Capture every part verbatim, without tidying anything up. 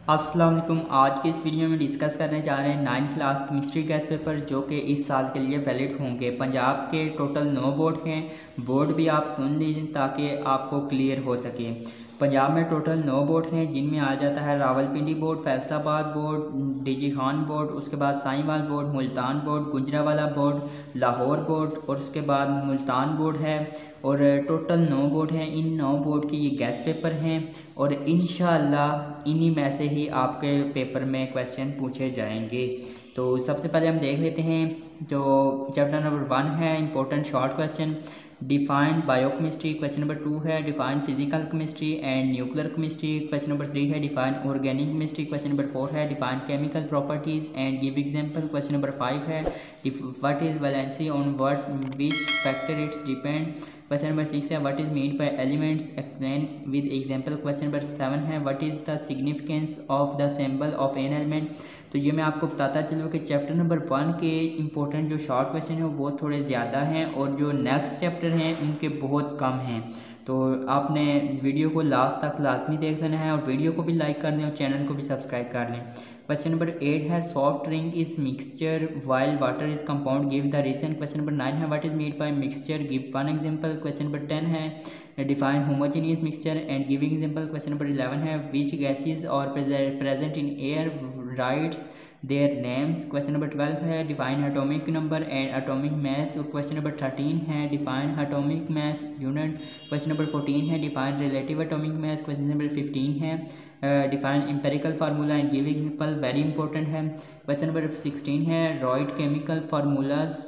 अस्सलाम वालेकुम। आज के इस वीडियो में डिस्कस करने जा रहे हैं ninth class chemistry guess paper जो कि इस साल के लिए वैलिड होंगे। पंजाब के टोटल नौ बोर्ड हैं। बोर्ड भी आप सुन लीजिए ताकि आपको क्लियर हो सके। पंजाब में टोटल नौ बोर्ड हैं जिनमें आ जाता है Rawalpindi board, Faisalabad board, DG Khan board, उसके बाद Sahiwal board, Multan board, Gujranwala board, Lahore board और उसके बाद मुल्तान बोर्ड है। और टोटल नौ बोर्ड हैं। इन नौ बोर्ड के ये गैस पेपर हैं और इंशाअल्लाह इन्हीं में से ही आपके पेपर में क्वेश्चन पूछे जाएंगे। तो सबसे पहले हम देख लेते हैं जो चैप्टर नंबर वन है important short question. Defined biochemistry question number two है। Defined physical chemistry and nuclear chemistry question number three है। Defined organic chemistry question number four है। Defined chemical properties and give example question number five है। What is valency on what which factor its depend question number six है। What is mean by elements explain with example question number seven है। What is the significance of the symbol of an element. तो ये मैं आपको बताता चलूँ कि chapter number one के इंपॉर्टेंट जो शॉर्ट क्वेश्चन हैं वो थोड़े ज़्यादा हैं और जो नेक्स्ट चैप्टर हैं उनके बहुत कम हैं। तो आपने वीडियो को लास्ट तक लाजमी देख लेना है और वीडियो को भी लाइक कर लें और चैनल को भी सब्सक्राइब कर लें। क्वेश्चन नंबर एट है soft drink is mixture while water is compound give the reason. Question number nine है what is mean by mixture give one example. Question number ten है define homogeneous mixture and giving example. Question number eleven है which gases are present in air writes their names. Question number twelve है define atomic number and atomic mass. Question number thirteen है define atomic mass unit. Question number fourteen है define relative atomic mass. Question number fifteen है define empirical formula and give example, very important है। Question number sixteen है write chemical formulas,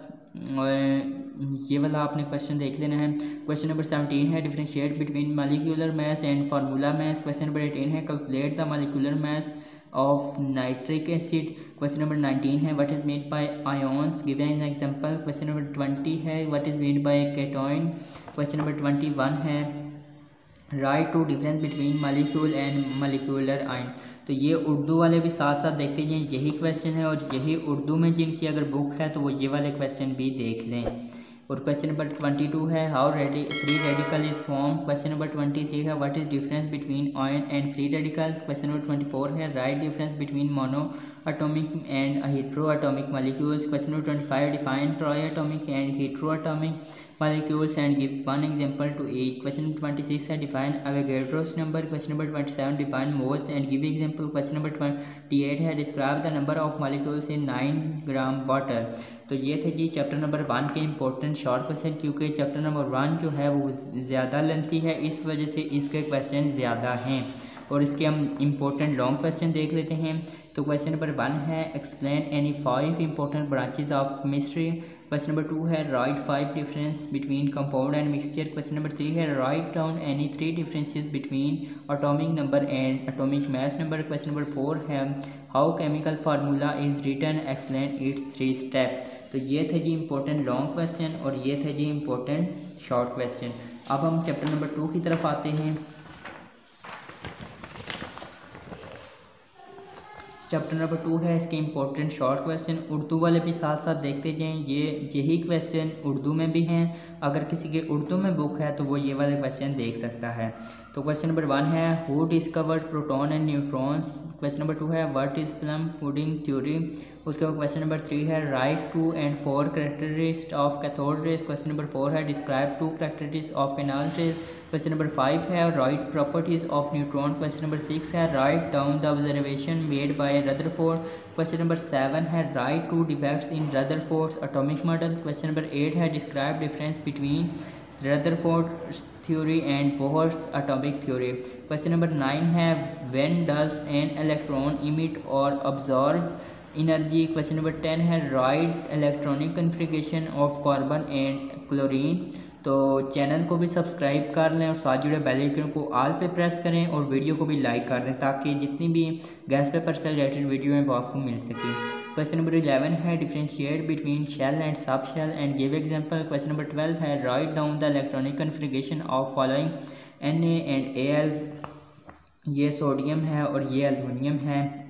ये वाला आपने question देख लेना है। क्वेश्चन नंबर सेवनटीन है differentiate between molecular mass and formula mass. Question number eighteen है calculate the molecular mass of nitric acid. Question number nineteen है what is mean by ions give an example. Question number twenty है what is mean by ketone. Question number twenty one है write two difference between molecule and molecular ion. तो ये उर्दू वाले भी साथ साथ देखते हैं, यही क्वेश्चन है और यही उर्दू में जिनकी अगर बुक है तो वो ये वाले क्वेश्चन भी देख लें। और क्वेश्चन नंबर ट्वेंटी टू है how ready free radical is form. Question number twenty three है what is difference between ion and free radicals. Question number twenty four है write difference between mono atomic and hetero atomic molecules. Question number twenty five define tri atomic and hetero atomic molecules and give one example to each. Question number twenty-six है define Avogadro's number. Question number twenty-seven define moles and give example. Question number twenty-eight है describe the number of molecules in nine gram water. तो ये थे जी chapter number one के important short question, क्योंकि chapter number one जो है वो ज़्यादा लेंथी है, इस वजह से इसके क्वेश्चन ज़्यादा हैं। और इसके हम इंपॉर्टेंट लॉन्ग क्वेश्चन देख लेते हैं। तो क्वेश्चन नंबर वन है explain any five important branches of chemistry. Question number two है write five difference between compound and mixture. Question number three है write down any three differences between atomic number and atomic mass number. Question number four है how chemical formula is written explain its three step. तो ये थे जी important long question और ये थे जी इंपॉर्टेंट शॉर्ट क्वेश्चन। अब हम चैप्टर नंबर टू की तरफ आते हैं। चैप्टर नंबर टू है इसके इंपॉर्टेंट शॉर्ट क्वेश्चन, उर्दू वाले भी साथ साथ देखते जाएं। ये यही क्वेश्चन उर्दू में भी हैं, अगर किसी के उर्दू में बुक है तो वो ये वाले क्वेश्चन देख सकता है। तो क्वेश्चन नंबर वन है who discovered proton and neutrons. Question number two है what is plum pudding theory. उसके बाद क्वेश्चन नंबर थ्री है write two and four characteristics of cathode rays. Question number four है describe two characteristics of canal rays. Question number five है write properties of neutron. Question number six है write down the observation made by Rutherford. Question number seven है write to defects in Rutherford's atomic model. Question number eight है describe difference between Rutherford theory and Bohr's atomic theory. Question number nine है when does an electron emit or absorb energy. Question number ten है write electronic configuration of carbon and chlorine. तो channel को भी subscribe कर लें और साथ जुड़े बेल आइकन को ऑल पे प्रेस करें और वीडियो को भी लाइक कर दें ताकि जितनी भी गैस पेपर से रिलेटेड वीडियो हैं वो आपको मिल सके। क्वेश्चन नंबर इलेवन है differentiate between shell and sub shell and give example. Question number twelve है write down the electronic configuration of following N A and A L. ये sodium है और ये एल्युमिनियम है।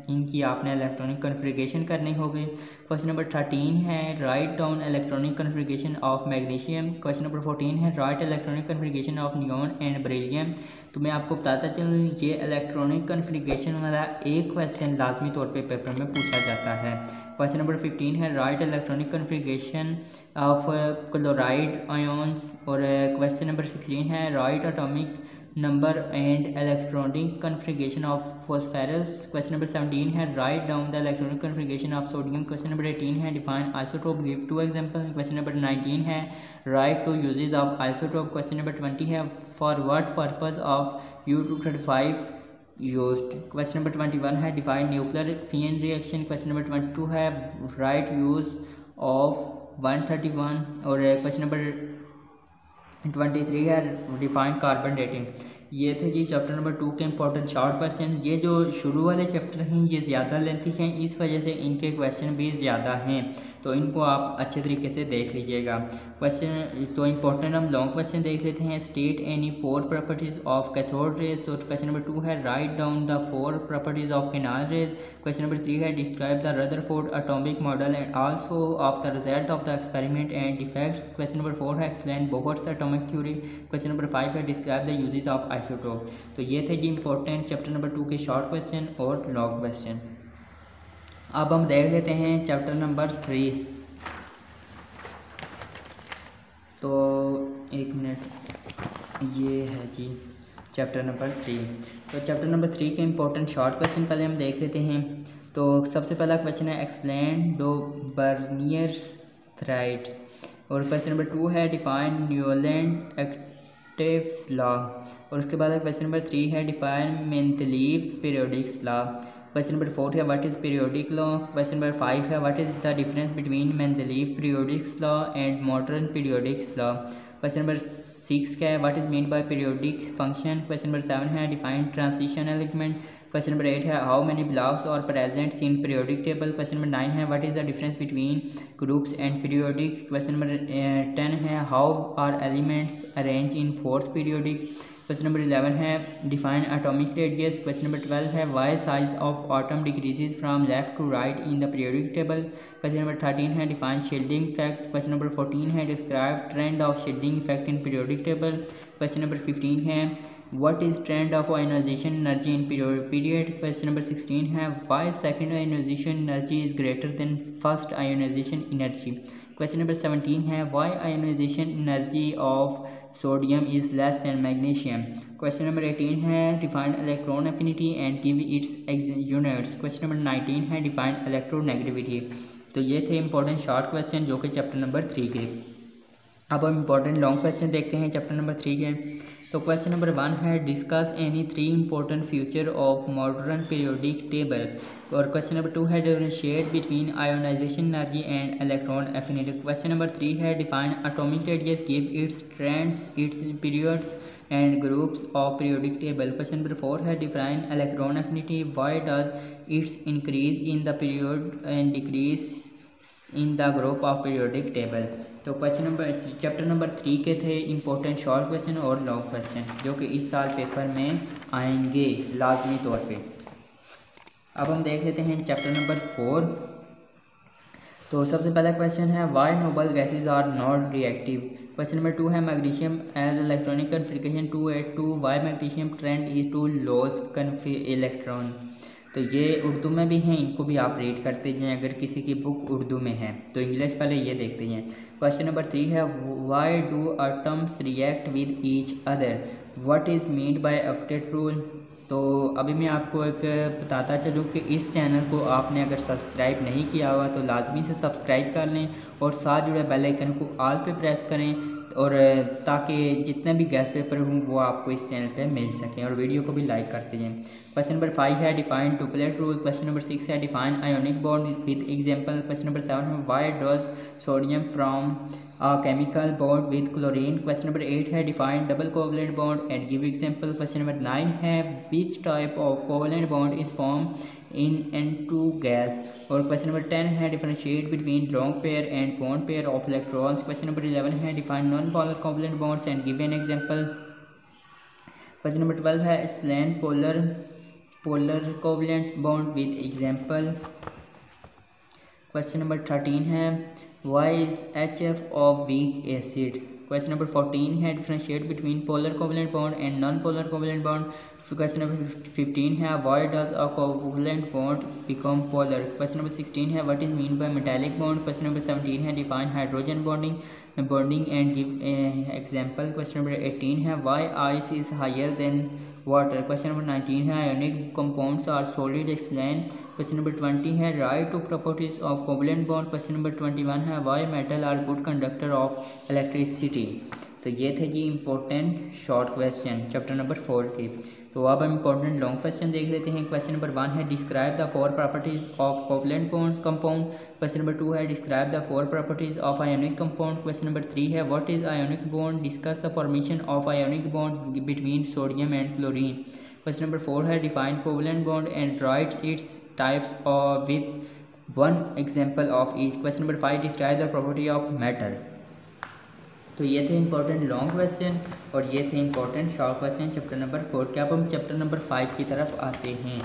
इनकी आपने इलेक्ट्रॉनिक कन्फिगरेशन करनी होगी। क्वेश्चन नंबर थर्टीन है write down electronic configuration of magnesium. Question number fourteen है write electronic configuration of neon and beryllium. तो मैं आपको बताता चलूँ ये इलेक्ट्रॉनिक कन्फिगरेशन वाला एक क्वेश्चन लाजमी तौर पे पेपर में पूछा जाता है। क्वेश्चन नंबर फिफ्टीन है write electronic configuration of chloride ions. और क्वेश्चन नंबर सिक्सटीन है write atomic number and electronic configuration of phosphorus. Question number seventeen है write down the electronic configuration of sodium. Question number eighteen है define isotope, give two example. Question number nineteen है write two uses of isotope. Question number twenty है for what purpose of U two thirty five used. Question number twenty one है define nuclear fission reaction. Question number twenty two है write use of one thirty one. और question number twenty three है define carbon dating. ये थे जी chapter number two के important short question. ये जो शुरू वाले चैप्टर हैं ये ज़्यादा लेंथी हैं, इस वजह से इनके क्वेश्चन भी ज़्यादा हैं, तो इनको आप अच्छे तरीके से देख लीजिएगा। क्वेश्चन तो इंपॉर्टेंट हम लॉन्ग क्वेश्चन देख लेते हैं। State any four properties of cathode rays. तो क्वेश्चन नंबर टू है write down the four properties of canal rays. Question number three है describe the Rutherford atomic model and also of the result of the experiment and effects. Question number four है explain Bohr's atomic theory. Question number five है describe the uses of isotope. तो ये थे जी important chapter number two के short question और long question. अब हम देख लेते हैं चैप्टर नंबर थ्री। तो एक मिनट, ये है जी चैप्टर नंबर थ्री। तो चैप्टर नंबर थ्री के इंपॉर्टेंट शॉर्ट क्वेश्चन पहले हम देख लेते हैं। तो सबसे पहला क्वेश्चन है एक्सप्लेन दो बर्नियर थ्रेड्स। और क्वेश्चन नंबर टू है डिफाइन न्यूलैंड एक्टिव्स लॉ। और उसके बाद क्वेश्चन नंबर थ्री है define Mendeleev's periodics law. Question number four है what is periodic law. Question number five है what is the difference between Mendeleev periodics law and modern periodics law. Question number six का है what is mean by periodic function. Question number seven है define transition element. Question number eight है how many blocks are presents in periodic table. Question number nine है what is the difference between groups and periodic. Question number ten है how are elements arrange in fourth periodic. Question number eleven है define atomic radius. Question number twelve है why size of atom decreases from left to right in the periodic table. Question number thirteen है define shielding effect. Question number fourteen है describe trend of shielding effect in periodic table. Question number fifteen है what is trend of ionization energy in period. Question number sixteen है why second ionization energy is greater than first ionization energy. Question number seventeen है why ionization energy of sodium is less than magnesium. Question number eighteen है define electron affinity and give its units. Question number nineteen है define electronegativity. तो ये थे important short question जो कि chapter number three के। अब हम इंपॉर्टेंट लॉन्ग क्वेश्चन देखते हैं चैप्टर नंबर थ्री के। तो क्वेश्चन नंबर वन है discuss any three important feature of modern periodic table. और क्वेश्चन नंबर टू है differentiate between ionization energy and electron affinity. Question number three है define atomic radius, give its trends, its periods and groups of periodic table. Question number four है define electron affinity, why does its increase in the period and decrease in the group of periodic table. तो question number chapter number three के थे important short question और long question जो कि इस साल paper में आएंगे लाजमी तौर पे। अब हम देख लेते हैं चैप्टर नंबर फोर। तो सबसे पहला क्वेश्चन है why noble gases are not reactive. Question number two है magnesium has electronic configuration two eight two, why magnesium trend is to loss कन्फी इलेक्ट्रॉन। तो ये उर्दू में भी हैं, इनको भी आप रीड करते जाएं अगर किसी की बुक उर्दू में है। तो इंग्लिश पहले ये देखते हैं। क्वेश्चन नंबर थ्री है why do atoms react with each other, what is mean by octet rule. तो अभी मैं आपको एक बताता चलूँ कि इस चैनल को आपने अगर सब्सक्राइब नहीं किया हुआ तो लाजमी से सब्सक्राइब कर लें और साथ जुड़े बेल आइकन को ऑल पे प्रेस करें, और ताकि जितने भी गैस पेपर हों वो आपको इस चैनल पे मिल सकें, और वीडियो को भी लाइक करते जाएं। क्वेश्चन नंबर फाइव है define duplet rule. Question number six है define ionic bond with example. Question number seven है why does sodium from a chemical bond with chlorine। Question number eight है define double covalent bond and give example. Question number nine है which type of covalent bond is form in N two gas. और question number ten है differentiate between long pair and bond pair of electrons. Question number eleven है define non polar covalent bonds and give an example. Question number twelve है explain polar polar covalent bond with example. Question number thirteen है why is H F of weak acid. Question number fourteen है differentiate between polar covalent bond and non polar covalent bond. Question number fifteen है why does a covalent bond become polar. Question number sixteen है what is mean bye metallic bond. Question number seventeen है define hydrogen bonding bonding and give example. Question number eighteen है why ice is higher than water. Question number nineteen है ionic compounds are solid explain. Question number twenty है write two properties of covalent bond. Question number twenty one है why metal are good conductor of electricity. तो ये थे जी important short question chapter number four के। तो अब हम इंपॉर्टेंट लॉन्ग क्वेश्चन देख लेते हैं। क्वेश्चन नंबर वन है describe the four properties of covalent bond compound. Question number two है describe the four properties of ionic compound. Question number three है what is ionic bond, discuss the formation of ionic bond between sodium and chlorine. Question number four है define covalent bond and write its types with one example of each. Question number five describe the property of metal. तो ये थे important long question और ये थे important short question chapter number four के। अब हम चैप्टर नंबर फाइव की तरफ आते हैं।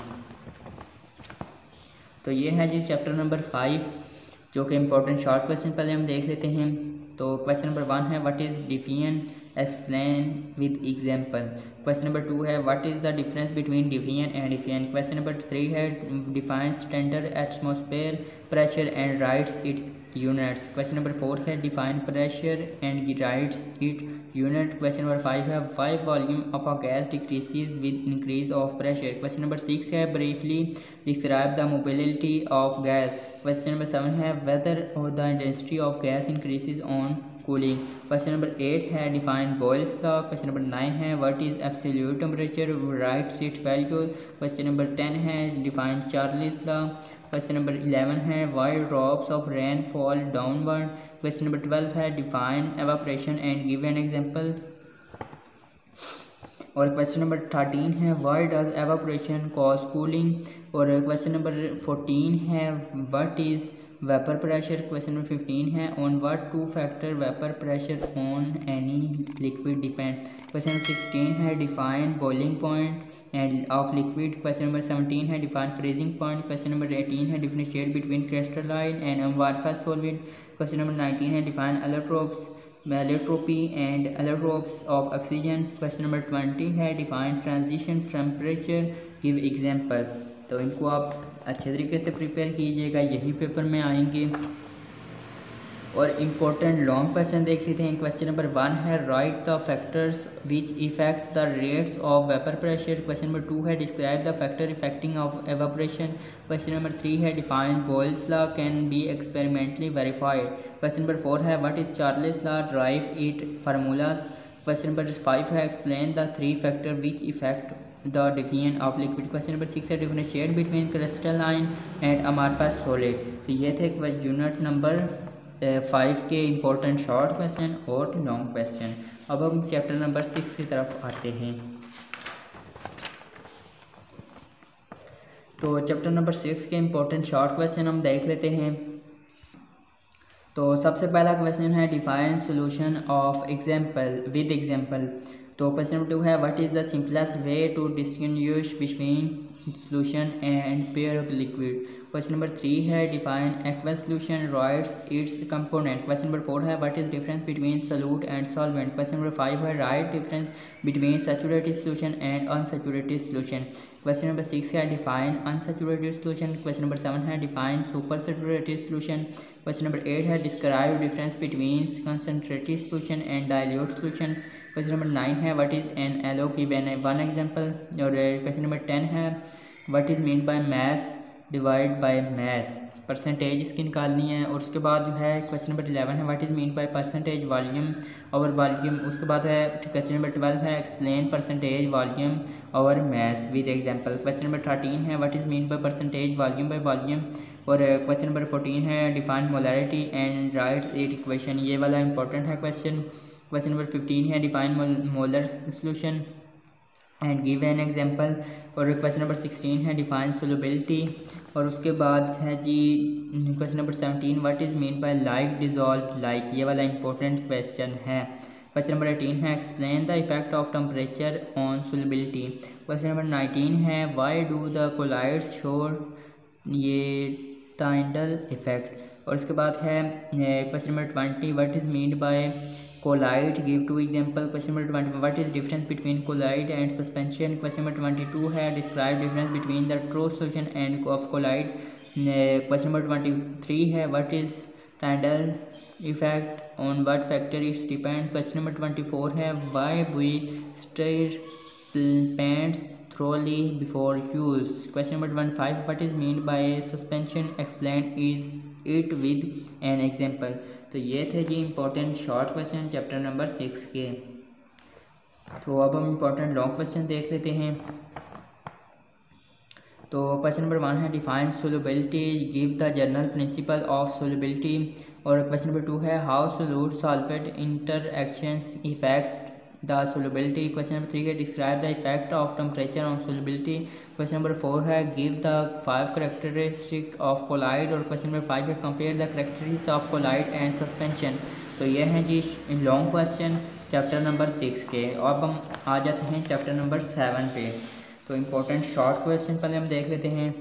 तो ये है जी चैप्टर नंबर फाइव जो कि इंपॉर्टेंट शॉर्ट क्वेश्चन पहले हम देख लेते हैं। तो क्वेश्चन नंबर वन है what is diffusion explain with example. Question number two है what is the difference between diffusion and diffusion. Question number three है define standard atmosphere pressure and writes its units. Question number four है define pressure and writes it unit. Question number five है why volume of a gas decreases with increase of pressure. Question number six है briefly describe the mobility of gas. Question number seven है whether the intensity of gas increases on cooling. Question number eight है define Boyle's law. Question number nine है what is absolute temperature writes its value. Question number ten है define Charles law. Question number eleven है why drops of rain fall downward. Question number twelve है define evaporation and give an example. और question number thirteen है why does evaporation cause cooling. और question number fourteen है what is vapour pressure. Question number fifteen है on what two factor vapour pressure on any liquid depend. Question number sixteen है define boiling point and of liquid. Question number seventeen है define freezing point. Question number eighteen है differentiate between crystalline and amorphous solid. Question number nineteen है define allotropes allotropy and allotropes of oxygen. Question number twenty है define transition temperature give example. तो इनको आप अच्छे तरीके से प्रिपेयर कीजिएगा, यही पेपर में आएंगे। और इम्पोर्टेंट लॉन्ग क्वेश्चन देख लेते हैं। क्वेश्चन नंबर वन है write the factors which effect the rates of vapour pressure. Question number two है describe the factor effecting of evaporation. Question number three है define Boyle's law can be experimentally verified. Question number four है what is Charles law drive it formulas. Question number five है explain the three factor which effect the diffusion of liquid. Question number six है differentiate between crystalline and amorphous solid. तो ये थे unit number five के important short question और long question. अब हम chapter number six की तरफ आते हैं। तो चैप्टर नंबर सिक्स के इंपॉर्टेंट शॉर्ट क्वेश्चन हम देख लेते हैं। तो सबसे पहला क्वेश्चन है define solution of example with example. तो क्वेश्चन नंबर टू है what is the simplest way to distinguish between solution and pair of liquid. Question number three है define aqueous solution writes its component. Question number four है what is difference between solute and solvent. Question number five है write difference between saturated solution and unsaturated solution. Question number six है define unsaturated solution. Question number seven है define super saturated solution. Question number eight है describe difference between concentrated solution and dilute solution. Question number nine है what is an alloy given one example. और question number ten है what is mean by mass divide by mass, percentage इसकी निकालनी है। और उसके बाद जो है क्वेश्चन नंबर इलेवन है what is mean by percentage volume और वॉल्यूम। उसके बाद है क्वेश्चन नंबर ट्वेल्व है एक्सप्लेन परसेंटेज वॉल्यूम और mass with example. Question number thirteen है what is mean by percentage volume by volume. और क्वेश्चन नंबर फोर्टीन है define molarity and write it equation, ये वाला इंपॉर्टेंट है क्वेश्चन। क्वेश्चन नंबर फिफ्टीन है define molar solution and give an example. और question number sixteen है define solubility. और उसके बाद है जी question number seventeen what is mean by like dissolve like, ये वाला इंपॉर्टेंट क्वेश्चन है। क्वेश्चन नंबर एटीन है explain the effect of temperature on solubility. Question number nineteen है why do the colloids show ये टाइडल इफेक्ट। और इसके बाद है question number twenty what is mean by colloid, give two example. Question number twenty what is difference between colloid and suspension. Question number twenty two है describe difference between the true solution and of colloid. Question number twenty three है what is Tyndall effect, on what factor its depend. Question number twenty four है why we stir paints thoroughly before use। Question number twenty-five what is mean by suspension, explain is it with an example। तो ये थे जी important short question chapter number six के। तो अब हम important long question देख लेते हैं। तो क्वेश्चन नंबर वन है define solubility, give the general principle of solubility. और क्वेश्चन नंबर टू है how solute solvent interactions effect the solubility. Question number three है describe the effect of temperature on solubility. Question number four है give the five characteristic of colloid. और question number five है compare the characteristics of colloid and suspension. तो ये हैं जी long question chapter number six के। और अब हम आ जाते हैं चैप्टर नंबर सेवन पे। तो इम्पोर्टेंट शॉर्ट क्वेश्चन पहले हम देख लेते हैं।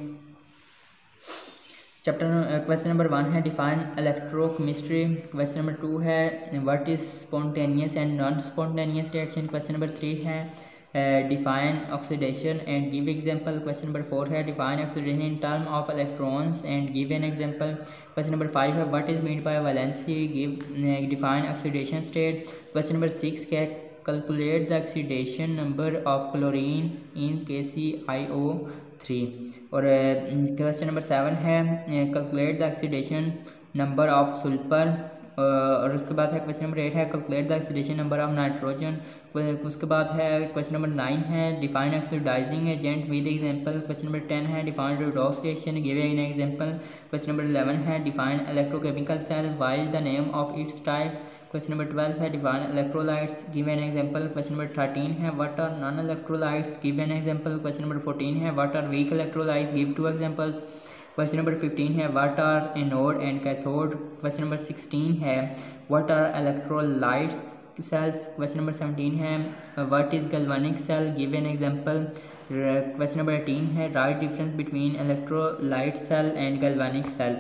चैप्टर क्वेश्चन नंबर वन है define electrochemistry. Question number two है what is spontaneous and non spontaneous reaction. Question number three है define oxidation and give example. Question number four है define oxidation in term of electrons and give an example. Question number five है what is mean by valency, give define oxidation state. Question number six है calculate the oxidation number of chlorine in के सी I O three. और question number seven है calculate the oxidation number of sulphur. और उसके बाद है question number eight है calculate the oxidation number of nitrogen. उसके बाद है क्वेश्चन नंबर नाइन है define oxidising agent with example. Question number ten है define redox reaction, give an example. Question number eleven है define electrochemical cell while the name of its type. Question number twelve है define electrolytes, give an example. Question number thirteen है what are non electrolytes, give an example. Question number fourteen है what are weak electrolytes, give two examples. Question number fifteen है what are anode and cathode. Question number sixteen है what are electrolytes cells. Question number seventeen है what is galvanic cell, give an example. Question number eighteen है write difference between electrolyte cell and galvanic cell.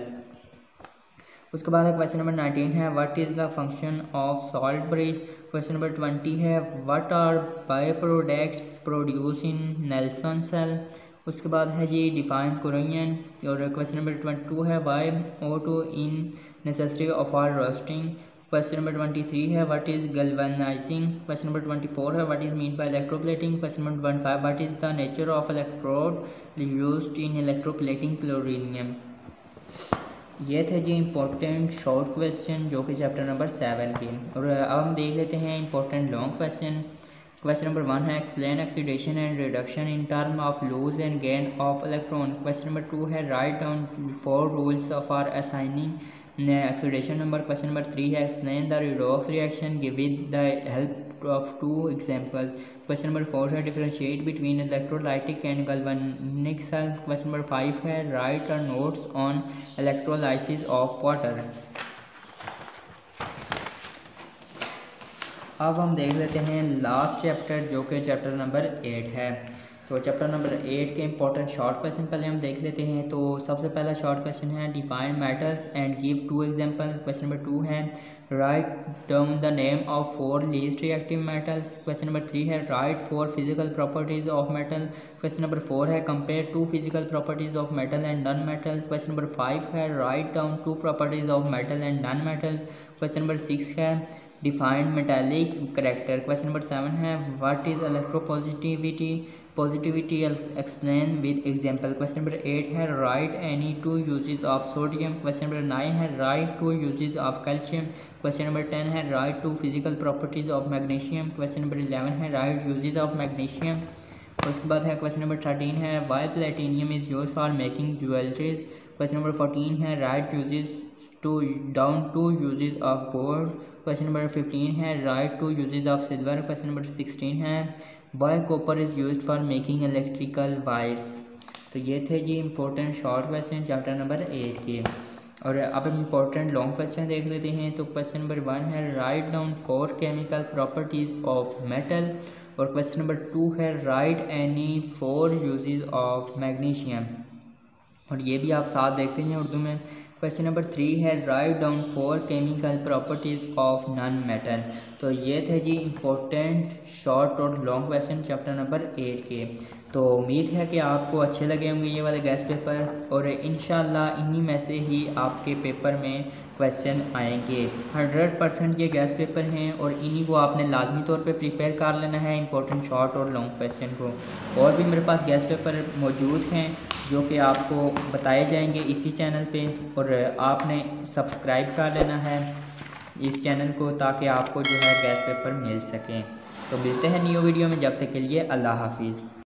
उसके बाद है question number nineteen है what is the function of salt bridge. Question number twenty है what are by products produce in Nelson cell. उसके बाद है जी डिफाइन कोरियन। और क्वेश्चन नंबर ट्वेंटी टू है why O two in necessary of are roasting. Question number twenty three है what is galvanizing. Question number twenty four है what is mean by electroplating. Question number twenty five what is the nature of electrode used in electroplating क्लोरीनियम। ये थे जी important short question जो कि chapter number seven के। और अब हम देख लेते हैं important long question. Question number one है explain oxidation and reduction in term of lose and gain of electron. Question number two है write down four rules of are assigning oxidation number. Question number three है explain the redox reaction give with the help of two examples. Question number four है differentiate between electrolytic and galvanic cell. Question number five है write are notes on electrolysis of water. अब हम देख लेते हैं last chapter जो कि chapter number eight है। तो चैप्टर नंबर एट के इंपॉर्टेंट शॉर्ट क्वेश्चन पहले हम देख लेते हैं। तो सबसे पहला शॉर्ट क्वेश्चन है define metals and give two example. Question number two है write down the name of four least reactive metals. Question number three है write four physical properties of metal. Question number four है compare two physical properties of metal and non metal. Question number five है write down to properties of metal and non metals. Question number six है defined metallic character. Question number seven है what is electropositivity positivity explain with example. Question number eight है write any two uses of sodium. Question number nine है write two uses of calcium. Question number ten है write two physical properties of magnesium. Question number eleven है write uses of magnesium. उसके बाद है question number thirteen है Y platinum is use for making jewelleries. Question number fourteen है write uses to down two uses of gold. Question number fifteen है write two uses of silver. Question number sixteen है why copper is used for making electrical wires. तो ये थे जी important short question chapter number eight के। और अब हम इम्पोर्टेंट लॉन्ग क्वेश्चन देख लेते हैं। तो क्वेश्चन नंबर वन है write down four chemical properties of metal, और क्वेश्चन नंबर टू है write any four uses of magnesium, और ये भी आप साथ देखते हैं उर्दू में। क्वेश्चन नंबर थ्री है write down four chemical properties of non metal. तो ये थे जी इम्पोर्टेंट शॉर्ट और long question chapter number eight के। तो उम्मीद है कि आपको अच्छे लगे होंगे ये वाले गैस पेपर, और इंशाल्लाह इन्हीं में से ही आपके पेपर में क्वेश्चन आएंगे। हंड्रेड परसेंट ये गैस पेपर हैं और इन्हीं को आपने लाजमी तौर पे प्रिपेयर कर लेना है इंपॉर्टेंट शॉर्ट और लॉन्ग क्वेश्चन को। और भी मेरे पास गैस पेपर मौजूद हैं जो कि आपको बताए जाएंगे इसी चैनल पे, और आपने सब्सक्राइब कर लेना है इस चैनल को ताकि आपको जो है गैस पेपर मिल सकें। तो मिलते हैं न्यू वीडियो में, जब तक के लिए अल्लाह हाफिज़।